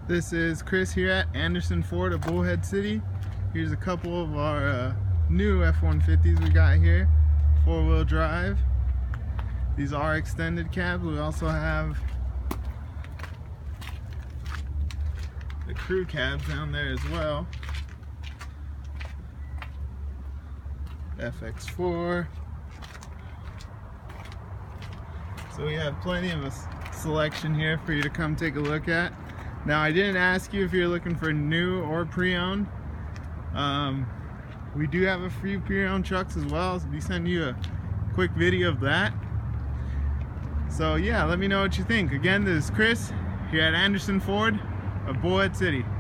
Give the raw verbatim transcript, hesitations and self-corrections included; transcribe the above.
This is Chris here at Anderson Ford of Bullhead City. Here's a couple of our uh, new F one fifties we got here, four-wheel drive. These are extended cabs. We also have the crew cabs down there as well. F X four. So we have plenty of a selection here for you to come take a look at. Now, I didn't ask you if you're looking for new or pre-owned. Um, we do have a few pre-owned trucks as well, so I'll be sending you a quick video of that. So yeah, let me know what you think. Again, this is Chris here at Anderson Ford of Bullhead City.